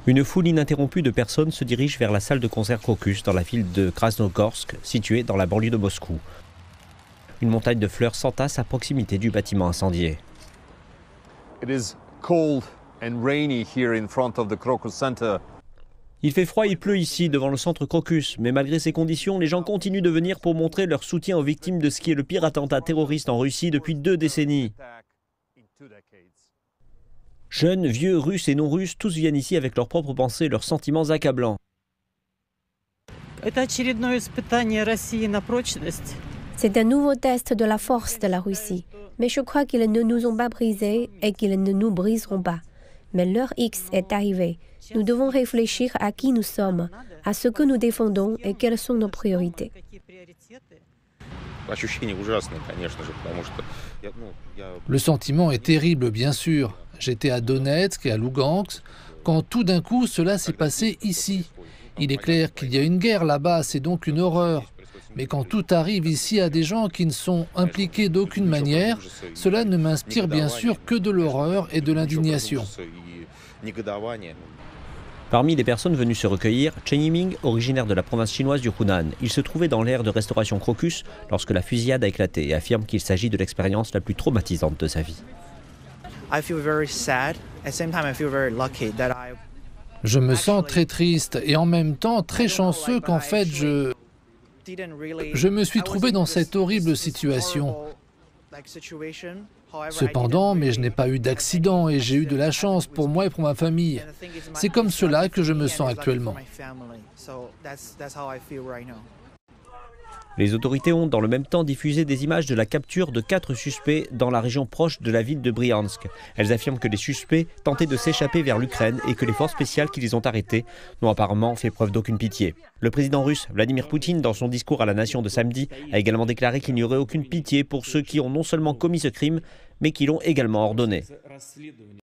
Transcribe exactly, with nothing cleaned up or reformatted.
Une foule ininterrompue de personnes se dirige vers la salle de concert Crocus dans la ville de Krasnogorsk, située dans la banlieue de Moscou. Une montagne de fleurs s'entasse à proximité du bâtiment incendié. It is cold and rainy here in front of the Crocus Center. Il fait froid, il pleut ici, devant le centre Crocus. Mais malgré ces conditions, les gens continuent de venir pour montrer leur soutien aux victimes de ce qui est le pire attentat terroriste en Russie depuis deux décennies. Jeunes, vieux, russes et non-russes, tous viennent ici avec leurs propres pensées, leurs sentiments accablants. C'est un nouveau test de la force de la Russie. Mais je crois qu'ils ne nous ont pas brisés et qu'ils ne nous briseront pas. Mais l'heure X est arrivée. Nous devons réfléchir à qui nous sommes, à ce que nous défendons et quelles sont nos priorités. Le sentiment est terrible, bien sûr. J'étais à Donetsk et à Lugansk quand tout d'un coup cela s'est passé ici. Il est clair qu'il y a une guerre là-bas, c'est donc une horreur. Mais quand tout arrive ici à des gens qui ne sont impliqués d'aucune manière, cela ne m'inspire bien sûr que de l'horreur et de l'indignation. Parmi les personnes venues se recueillir, Chen Yiming, originaire de la province chinoise du Hunan. Il se trouvait dans l'aire de restauration Crocus lorsque la fusillade a éclaté et affirme qu'il s'agit de l'expérience la plus traumatisante de sa vie. Je me sens très triste et en même temps très chanceux qu'en fait je... Je me suis trouvé dans cette horrible situation. Cependant, mais je n'ai pas eu d'accident et j'ai eu de la chance pour moi et pour ma famille. C'est comme cela que je me sens actuellement. Les autorités ont dans le même temps diffusé des images de la capture de quatre suspects dans la région proche de la ville de Bryansk. Elles affirment que les suspects tentaient de s'échapper vers l'Ukraine et que les forces spéciales qui les ont arrêtés n'ont apparemment fait preuve d'aucune pitié. Le président russe Vladimir Poutine, dans son discours à la nation de samedi, a également déclaré qu'il n'y aurait aucune pitié pour ceux qui ont non seulement commis ce crime, mais qui l'ont également ordonné.